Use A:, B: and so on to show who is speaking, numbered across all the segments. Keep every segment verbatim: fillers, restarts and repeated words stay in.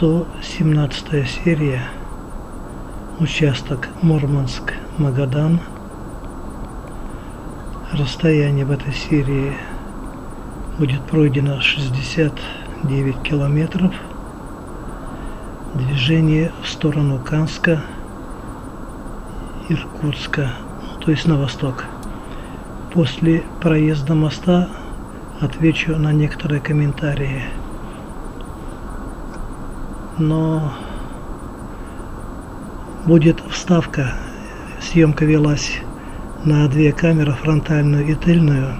A: сто семнадцатая серия, участок Мурманск-Магадан. Расстояние в этой серии будет пройдено шестьдесят девять километров. Движение в сторону Канска, Иркутска, то есть на восток. После проезда моста отвечу на некоторые комментарии. Но будет вставка. Съемка велась на две камеры, фронтальную и тыльную.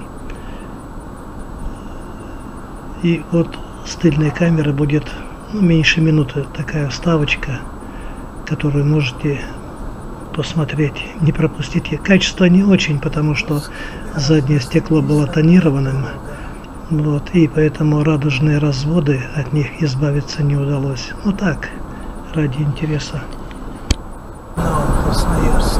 A: И вот с тыльной камеры будет, ну, меньше минуты такая вставочка, которую можете посмотреть, не пропустите. Качество не очень, потому что заднее стекло было тонированным. Вот, и поэтому радужные разводы, от них избавиться не удалось. Ну так, ради интереса. Красноярск.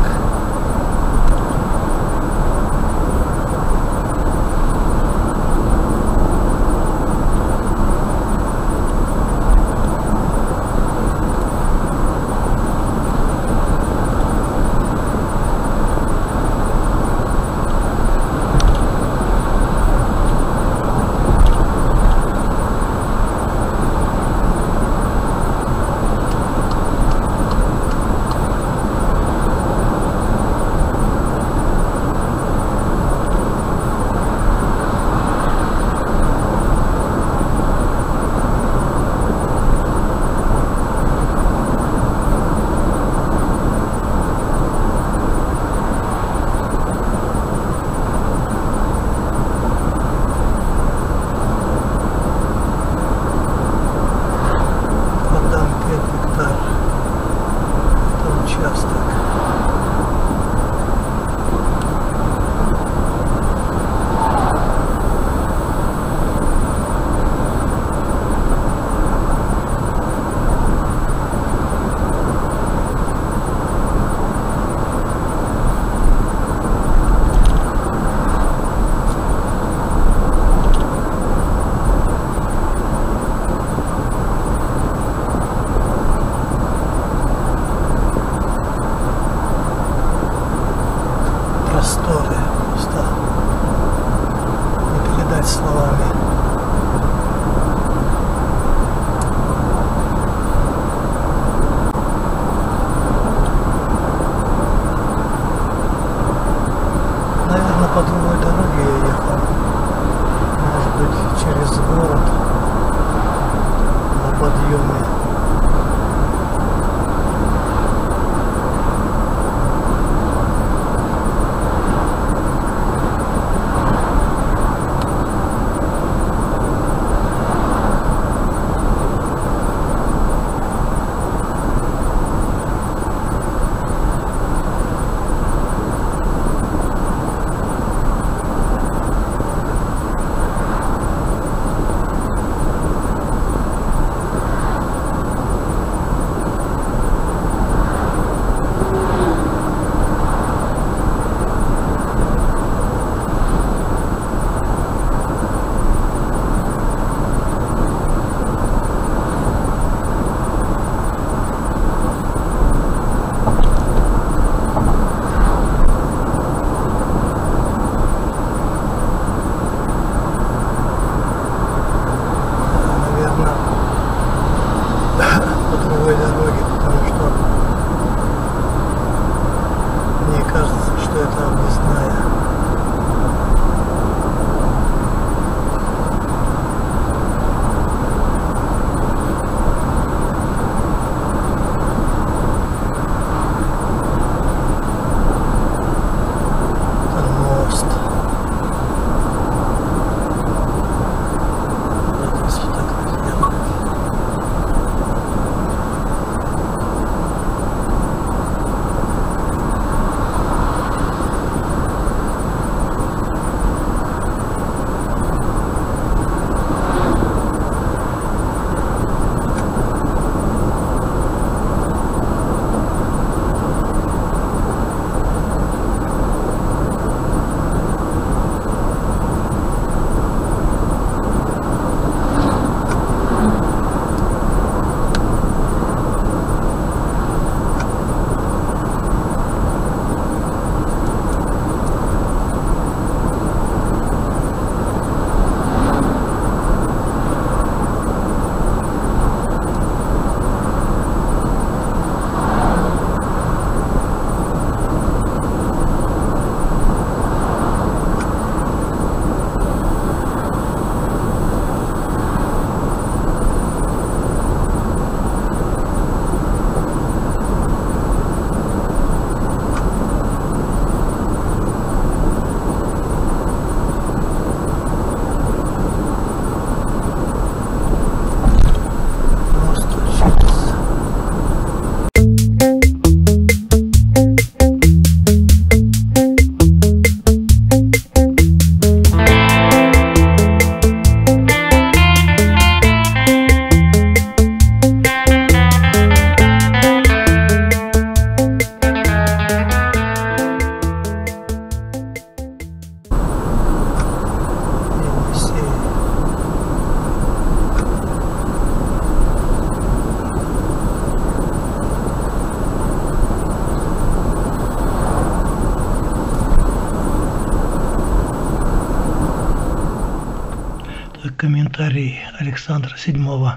A: аудиокомментарий Александра седьмого.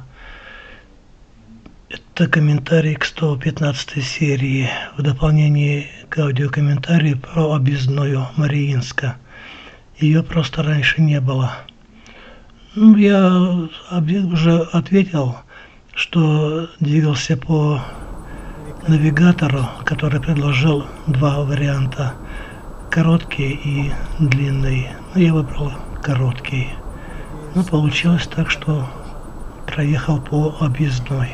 A: Это комментарий к сто пятнадцатой серии в дополнение к аудиокомментарию про объездную Мариинска. Ее просто раньше не было. Ну, я уже ответил, что двигался по навигатору, который предложил два варианта, короткий и длинный. Я выбрал короткий. Но получилось так, что проехал по объездной.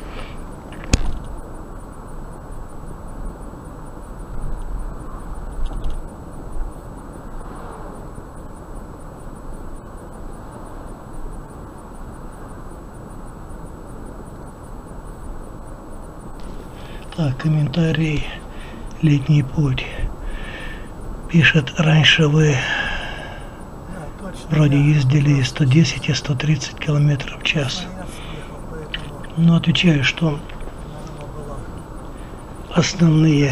A: Так, комментарий «Летний путь». Пишет: раньше вы вроде ездили сто десять и сто тридцать километров в час. Но отвечаю, что основные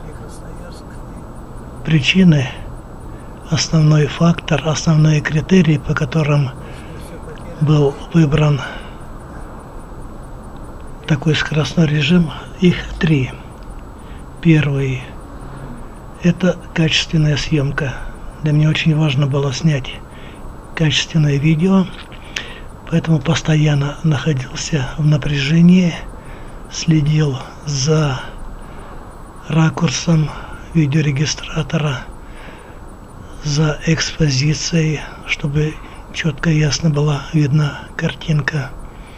A: причины, основной фактор, основные критерии, по которым был выбран такой скоростной режим, их три. Первый – это качественная съемка. Для меня очень важно было снять качественное видео, поэтому постоянно находился в напряжении, следил за ракурсом видеорегистратора, за экспозицией, чтобы четко и ясно была видна картинка.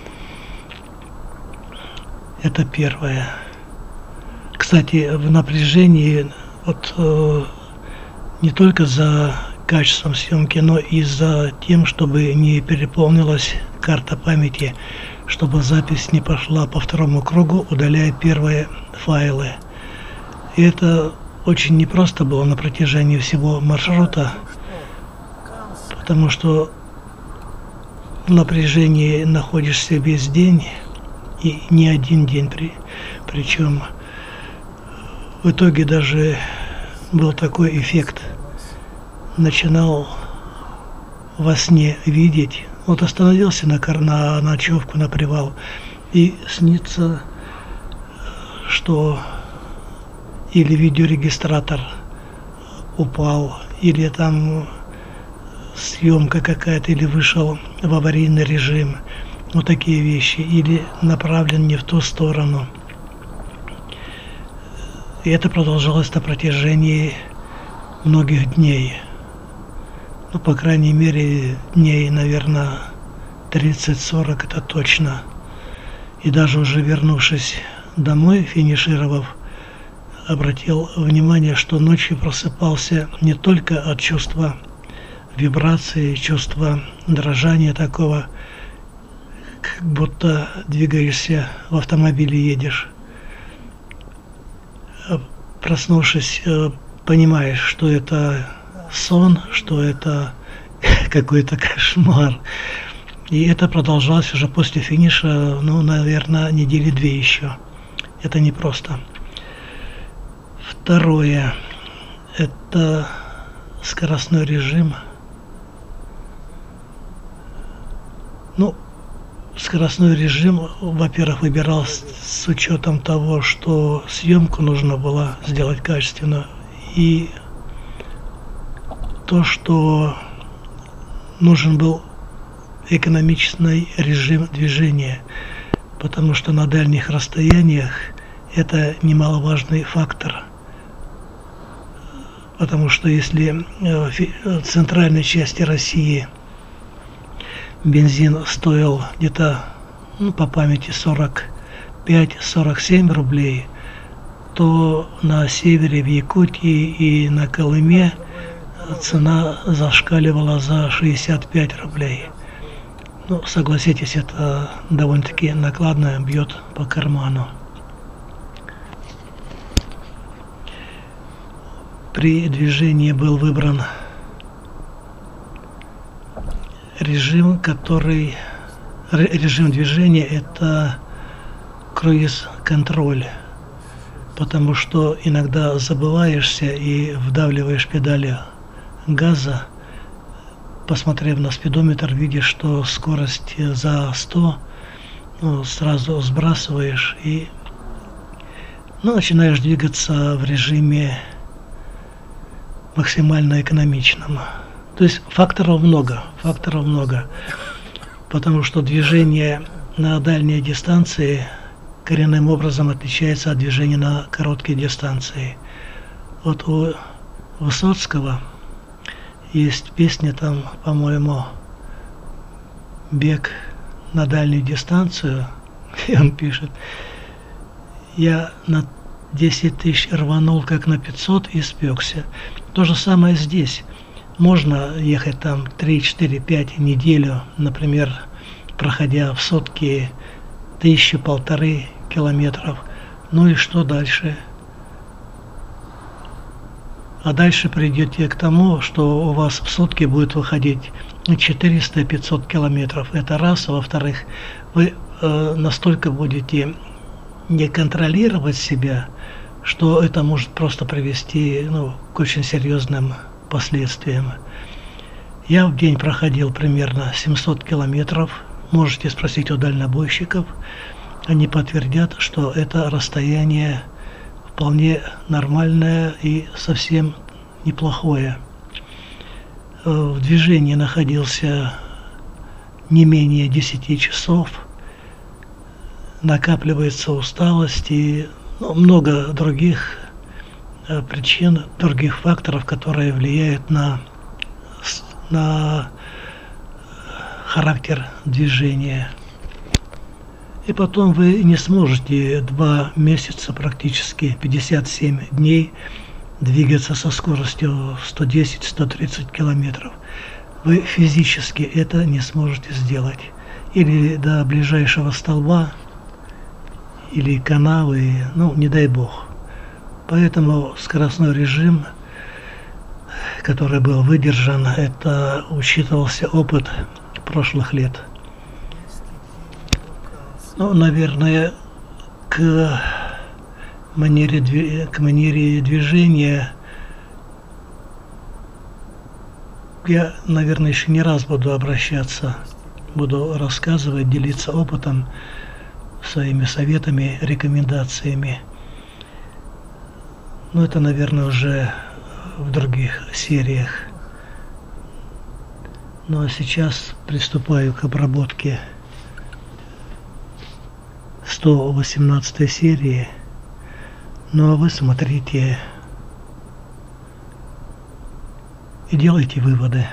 A: Это первое. Кстати, в напряжении вот э, не только за качеством съемки, но и за тем, чтобы не переполнилась карта памяти, чтобы запись не пошла по второму кругу, удаляя первые файлы. И это очень непросто было на протяжении всего маршрута, потому что в напряжении находишься весь день, и не один день, при, причем в итоге даже был такой эффект. Начинал во сне видеть, вот остановился на, на ночевку, на привал, и снится, что или видеорегистратор упал, или там съемка какая-то, или вышел в аварийный режим. Вот такие вещи, или направлен не в ту сторону. И это продолжалось на протяжении многих дней. Ну, по крайней мере, дней, наверное, тридцать-сорок, это точно. И даже уже вернувшись домой, финишировав, обратил внимание, что ночью просыпался не только от чувства вибрации, чувства дрожания такого, как будто двигаешься в автомобиле, едешь. Проснувшись, понимаешь, что это сон, что это какой-то кошмар. И это продолжалось уже после финиша, ну, наверное, недели две еще. Это непросто. Второе – это скоростной режим. Ну, скоростной режим, во-первых, выбирал с, с учетом того, что съемку нужно было сделать качественно, и то, что нужен был экономичный режим движения, потому что на дальних расстояниях это немаловажный фактор. Потому что если в центральной части России бензин стоил где-то, ну, по памяти сорок пять - сорок семь рублей, то на севере, в Якутии и на Колыме цена зашкаливала за шестьдесят пять рублей. Ну, согласитесь, это довольно-таки накладно, бьет по карману. При движении был выбран режим, который режим движения — это круиз-контроль, потому что иногда забываешься и вдавливаешь педали газа, посмотрев на спидометр, видишь, что скорость за сто, ну, сразу сбрасываешь и ну, начинаешь двигаться в режиме максимально экономичном. То есть факторов много, факторов много, потому что движение на дальние дистанции коренным образом отличается от движения на короткие дистанции. Вот у Высоцкого есть песня там, по-моему, «Бег на дальнюю дистанцию», и он пишет: «Я на десять тысяч рванул, как на пятьсот, и спекся». То же самое здесь. Можно ехать там три, четыре, пять неделю, например, проходя в сутки тысячу, полторы километров. Ну и что дальше? А дальше придете к тому, что у вас в сутки будет выходить четыреста-пятьсот километров. Это раз. А во-вторых, вы э, настолько будете не контролировать себя, что это может просто привести, ну, к очень серьезным последствиям. Я в день проходил примерно семьсот километров. Можете спросить у дальнобойщиков. Они подтвердят, что это расстояние вполне нормальное и совсем неплохое. В движении находился не менее десяти часов. Накапливается усталость и ну, много других э, причин, других факторов, которые влияют на, на характер движения. И потом вы не сможете два месяца, практически пятьдесят семь дней, двигаться со скоростью сто десять - сто тридцать километров. Вы физически это не сможете сделать. Или до ближайшего столба, или канавы, ну, не дай бог. Поэтому скоростной режим, который был выдержан, это учитывался опыт прошлых лет. Ну, наверное, к манере, к манере движения я, наверное, еще не раз буду обращаться, буду рассказывать, делиться опытом, своими советами, рекомендациями. Но это, наверное, уже в других сериях. Ну а сейчас приступаю к обработке сто восемнадцатой серии. Ну а вы смотрите и делайте выводы.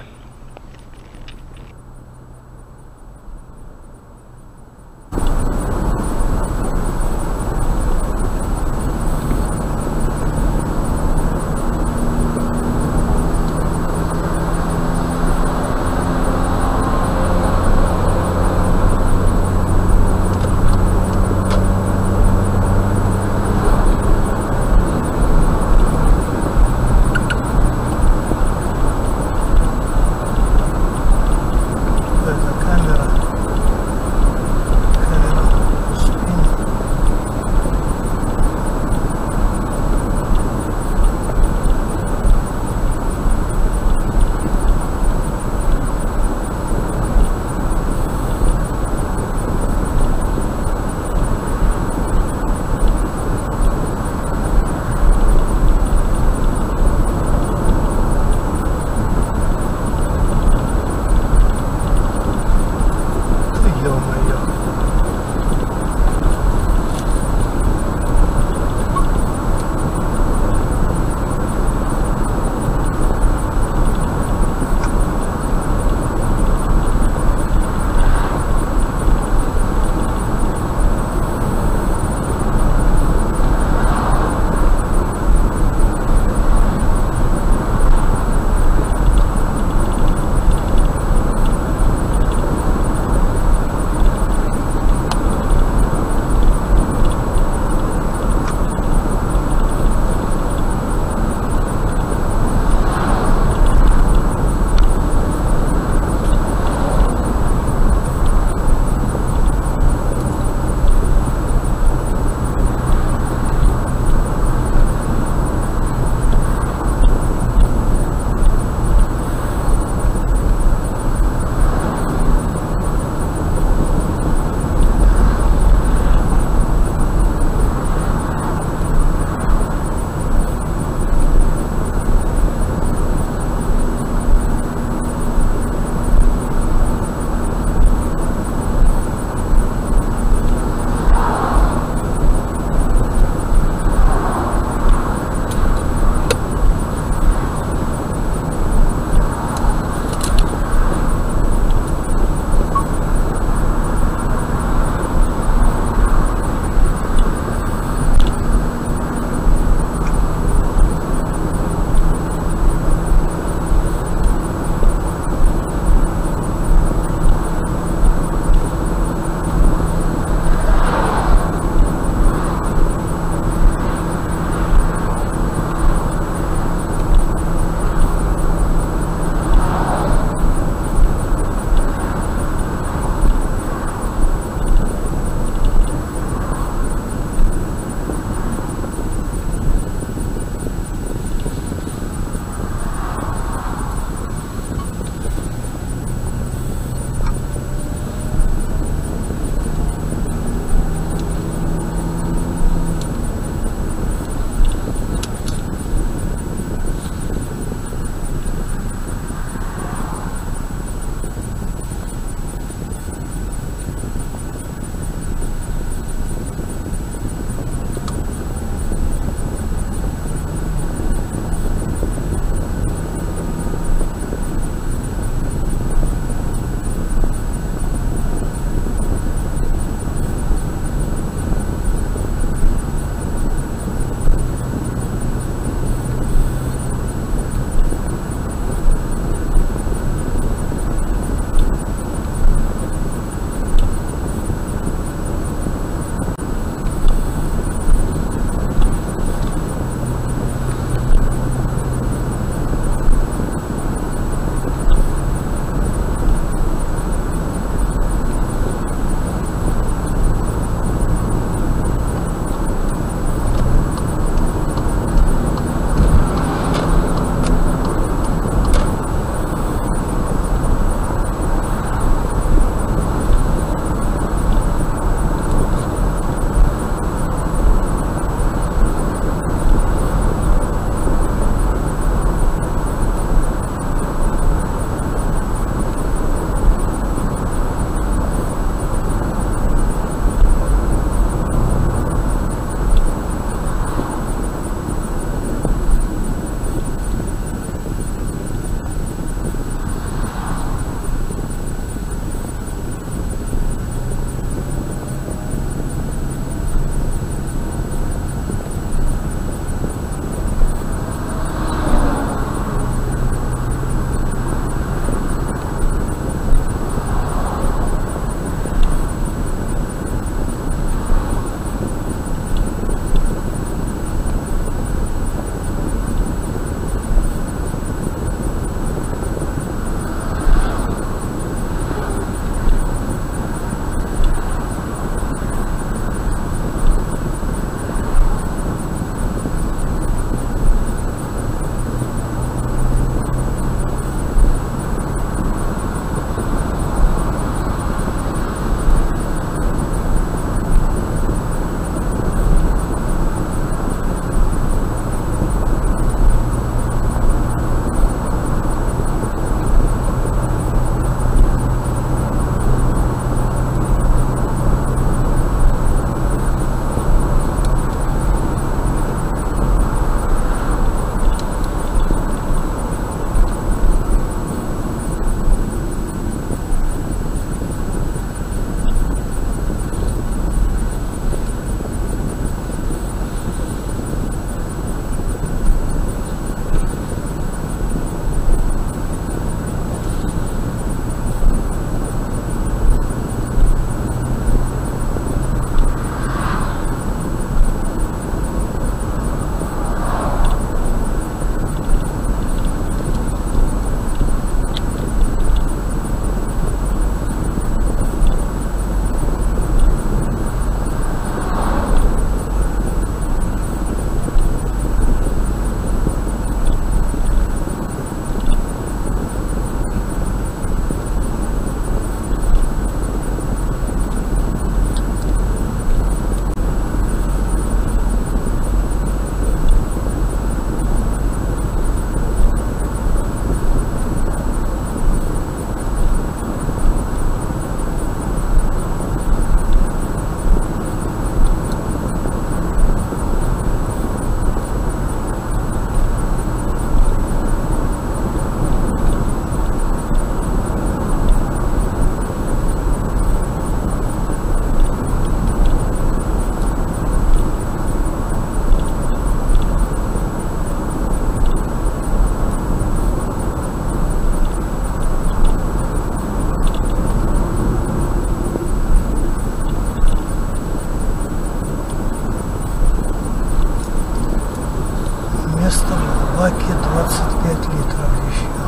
A: место в баке двадцать пять литров еще.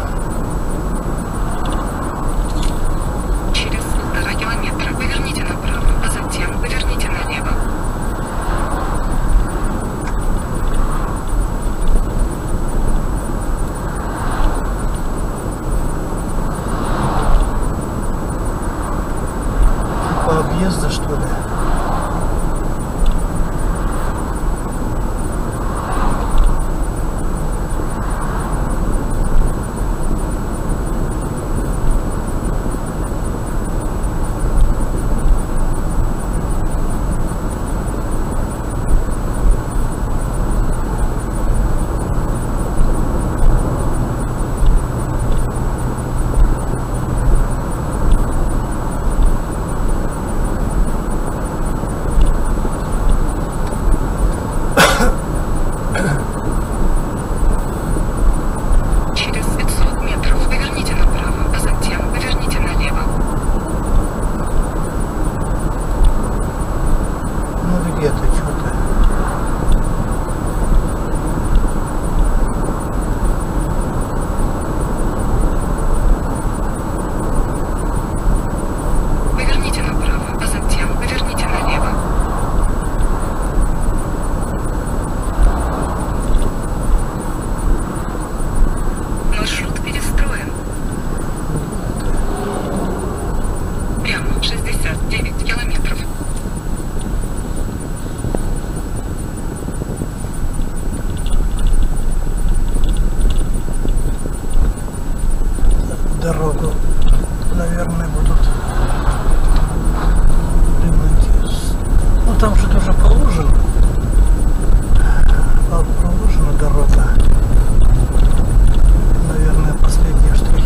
B: Через полтора километра поверните направо, а затем поверните налево.
A: По объезду, что ли?
B: Через пятьсот метров поверните направо, а затем поверните налево.
A: Ну где-то что-то.
B: Поверните направо, а затем поверните налево. Маршрут перестроен. Прямо шестьдесят девять километров.
A: Дорогу, наверное, будут ремонтировать. Ну там же тоже положено. Проложена дорога. Наверное, последние штрихи.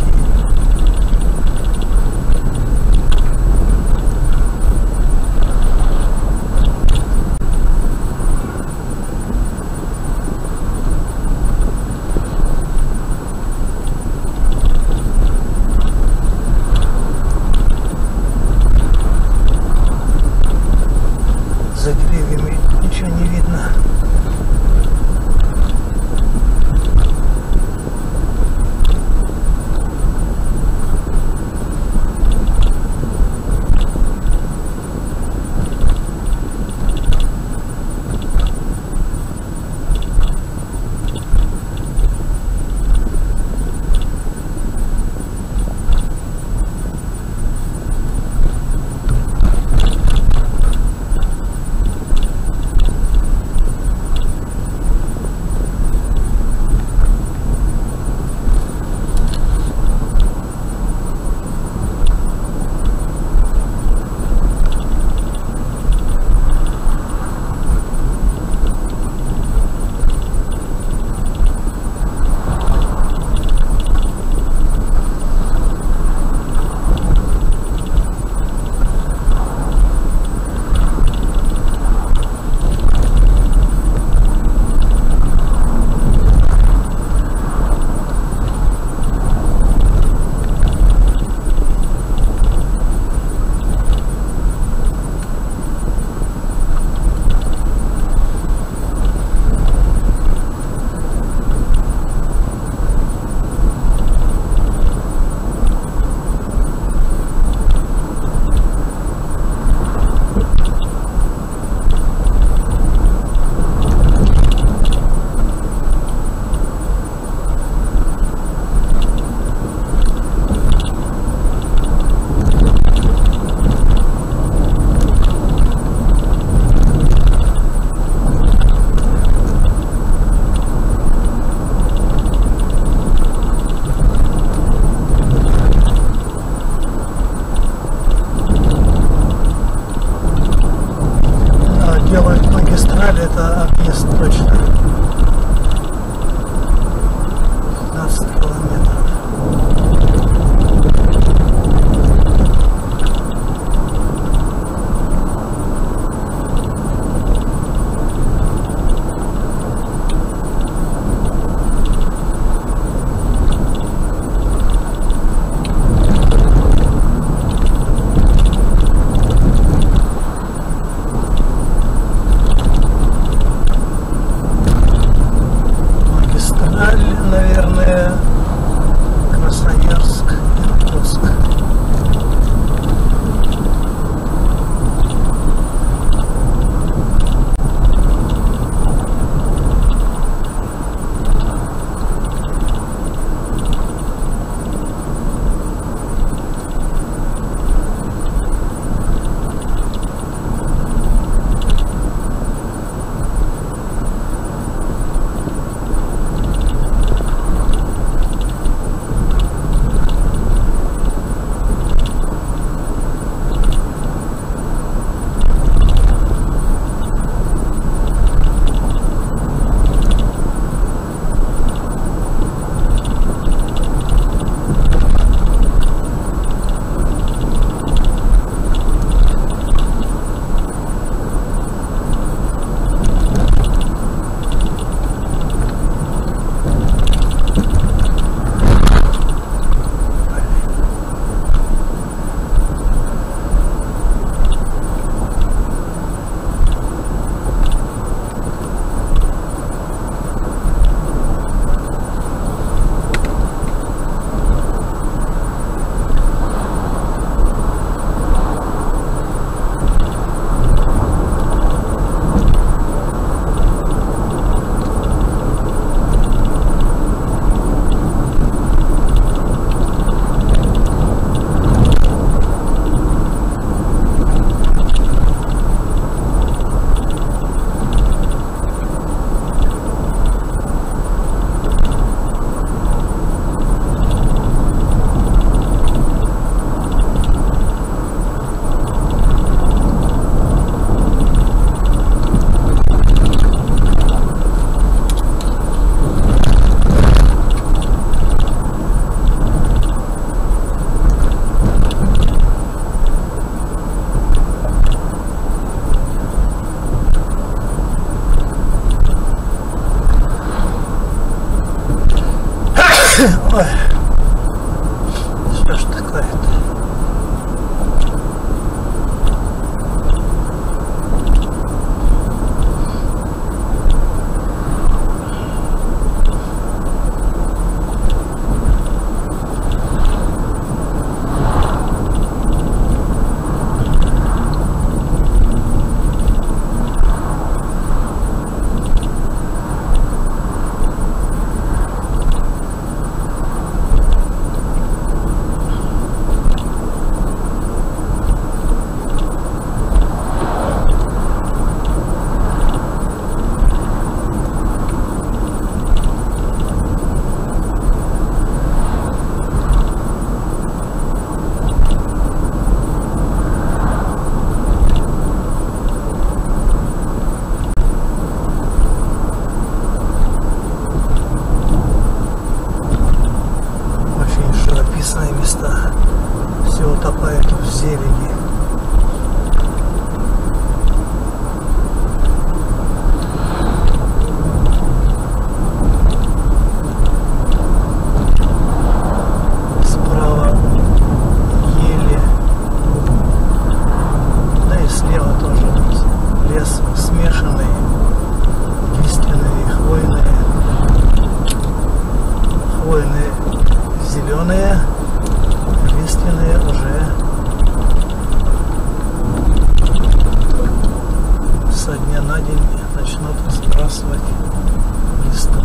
A: Ой, что ж такое-то? Места, все утопает в зелени. Справа ели, да и слева тоже лес смешанный, лиственные и хвойные, хвойные зеленые, лиственные уже со дня на день начнут сбрасывать листву.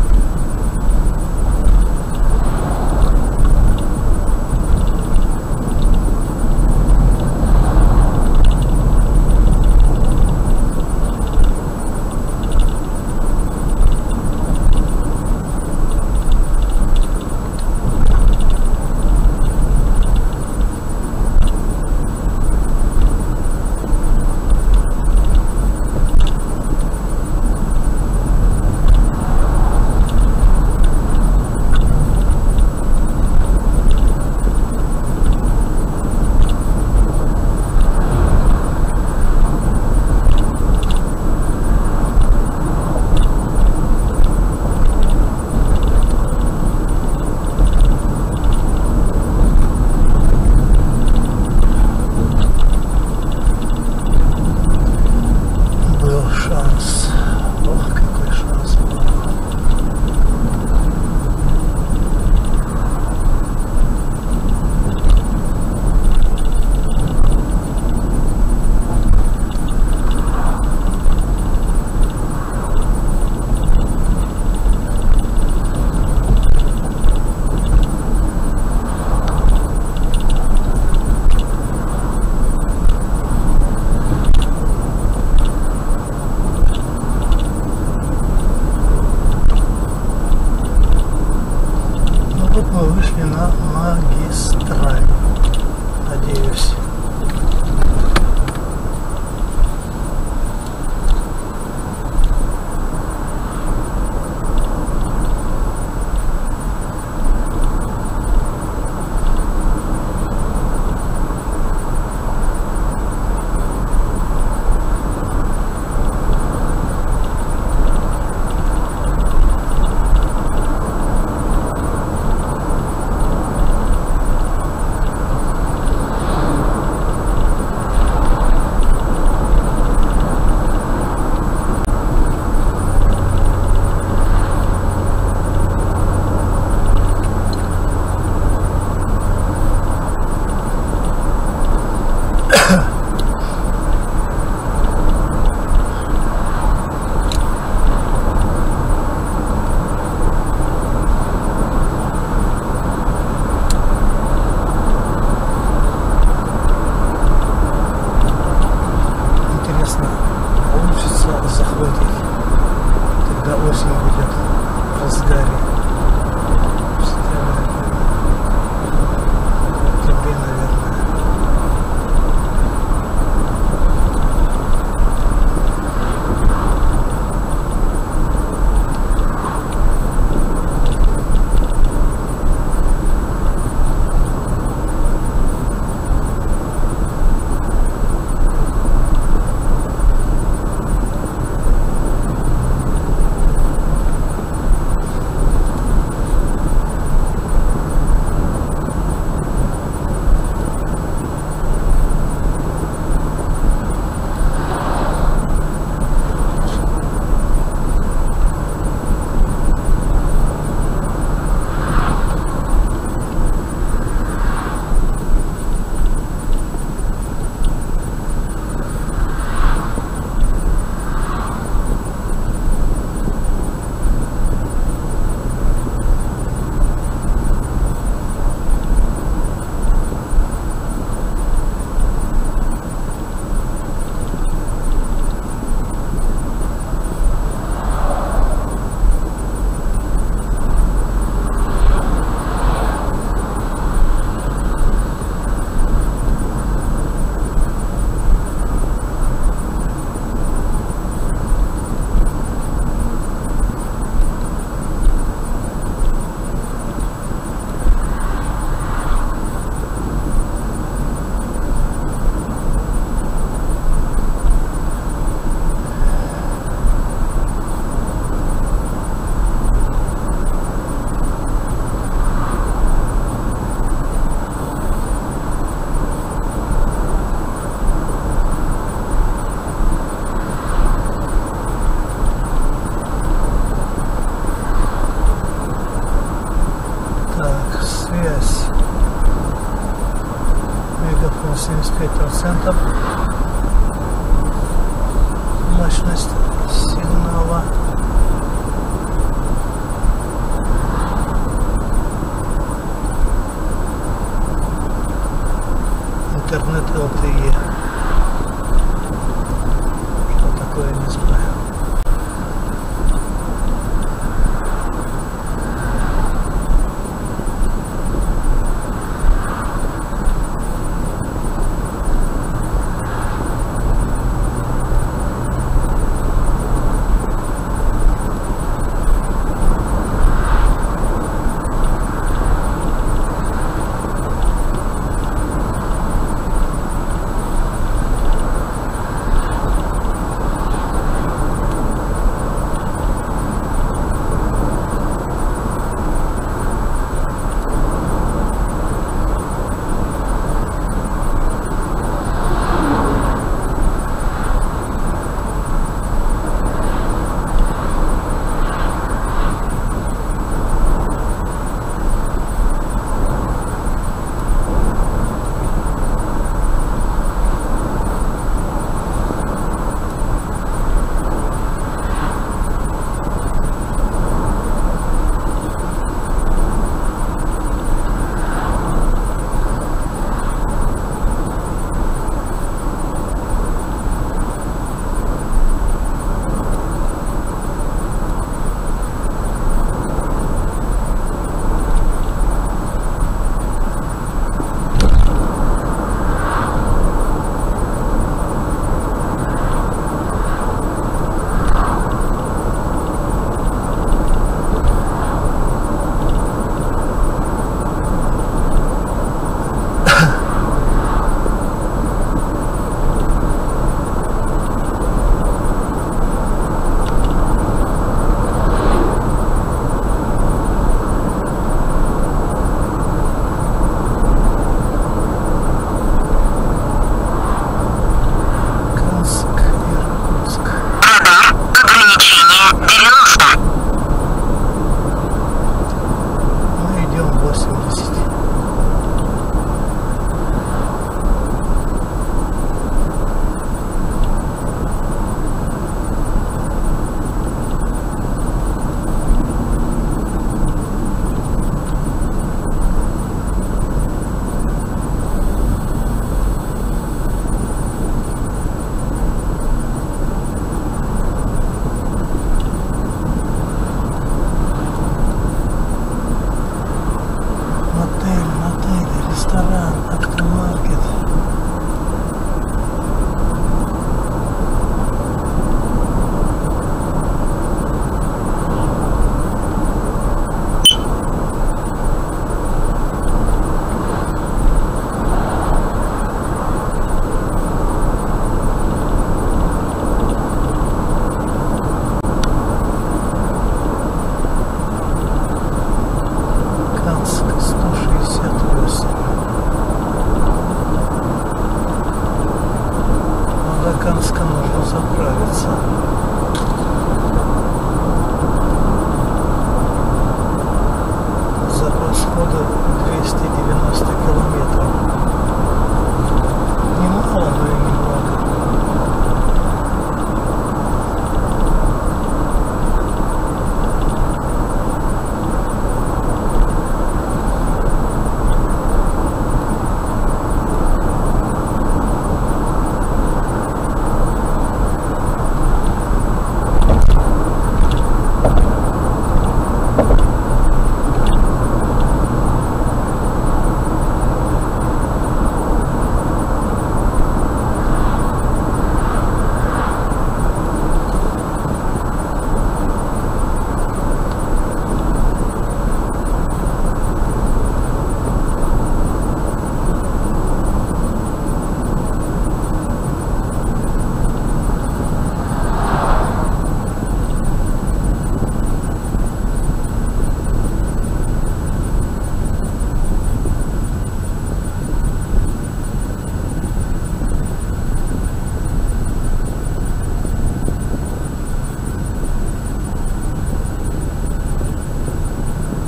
A: Мы вышли на магистраль, надеюсь. семьдесят пять процентов мощность сигнала. Интернет эл тэ е. Что такое, не знаю.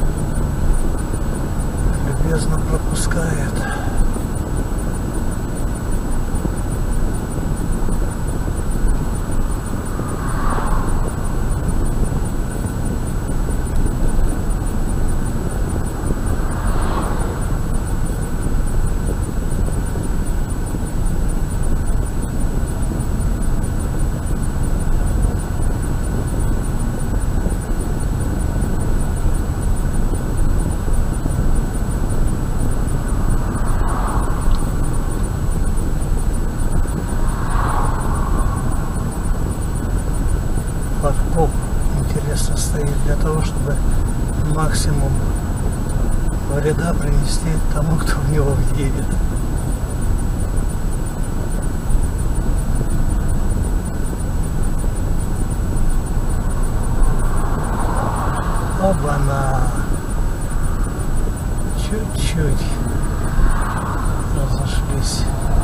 C: любезно пропускает.
A: максимум вреда принести тому, кто в него въедет. Оба-на! Чуть-чуть разошлись.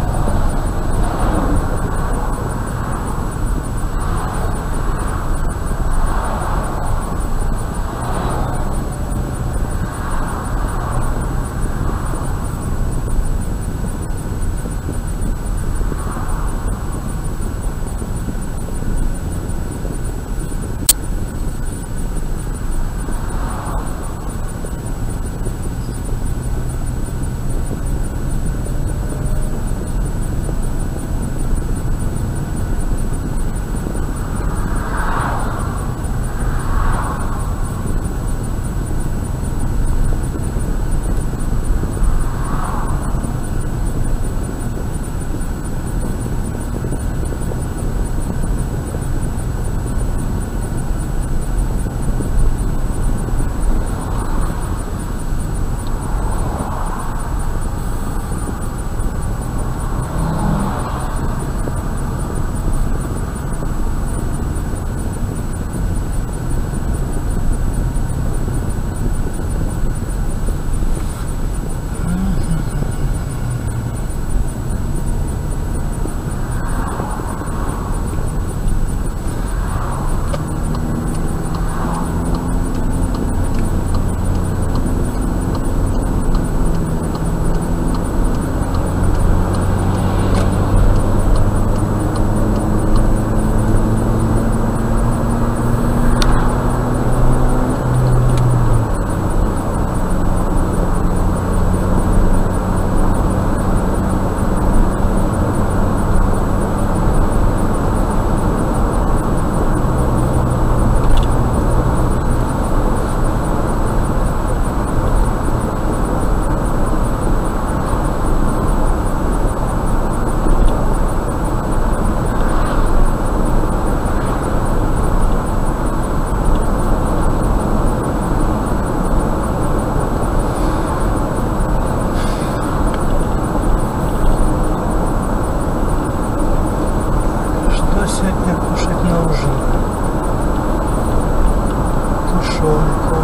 A: Тушенку,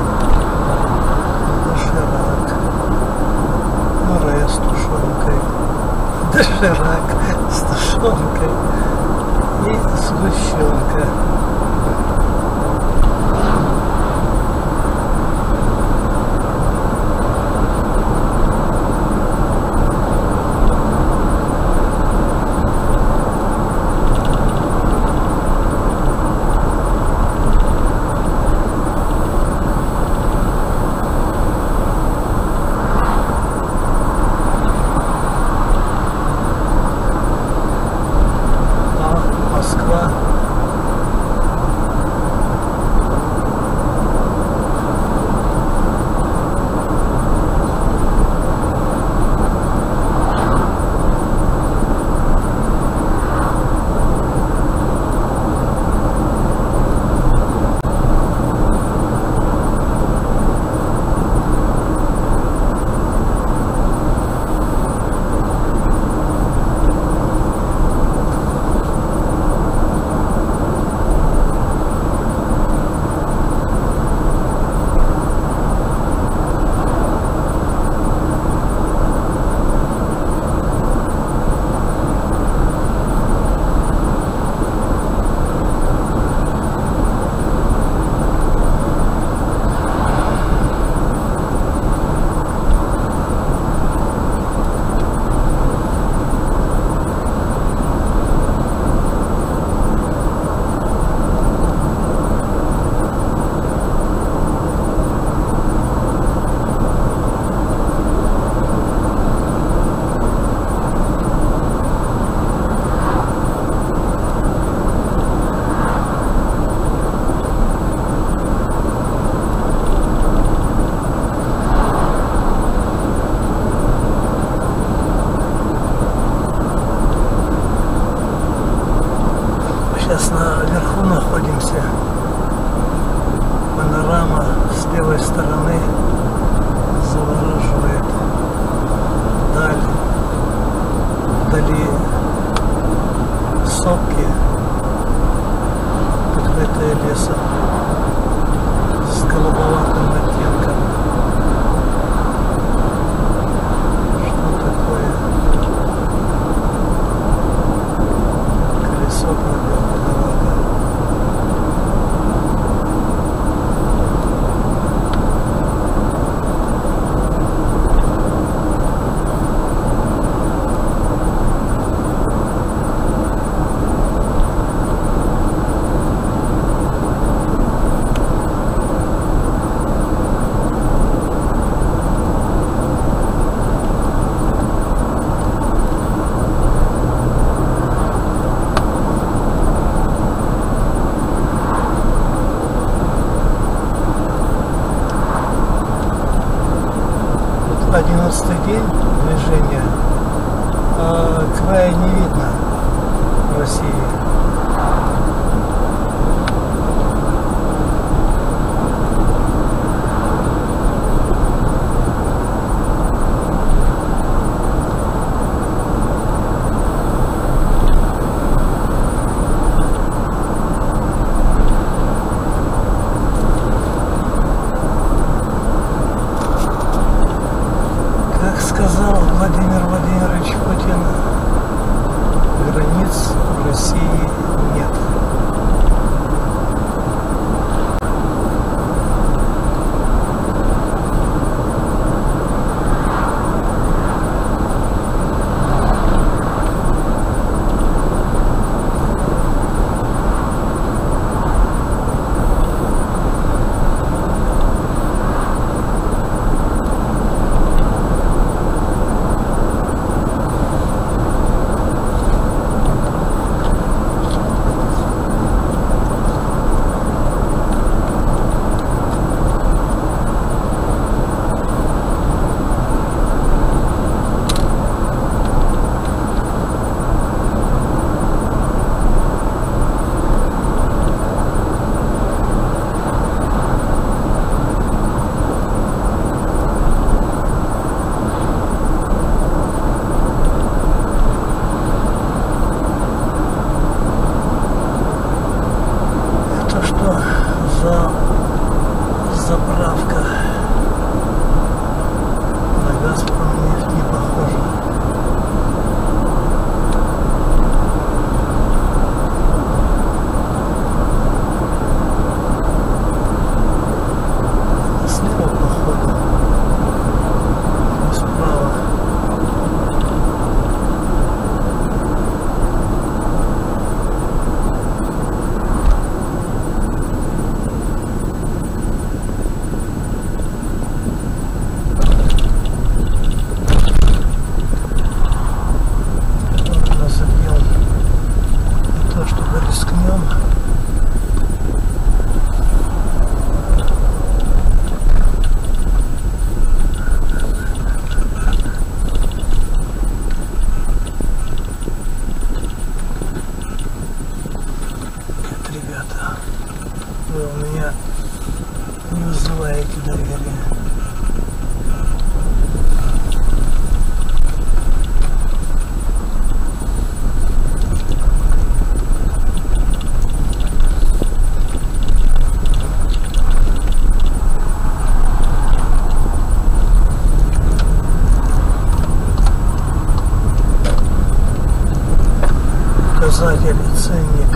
A: доширак, пюре с тушенкой, доширак с тушенкой и сгущенка. левой стороны завораживает даль, вдали сопки, покрытые лесом с голубоватым оттенком. Что такое? Колесо пробило дорога. одиннадцатый день движения, а края не видно в России. Сказал Владимир Владимирович Путин, границ в России нет. Заправка на «Газпром» нефть не похожа. Слева походу, справа. Рискнем. Нет, ребята, вы у меня не вызываете доверия. Указатель, ценник.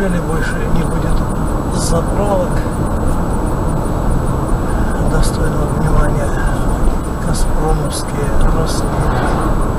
A: Неужели больше не будет заправок достойного внимания? Газпромовские, Роснефть.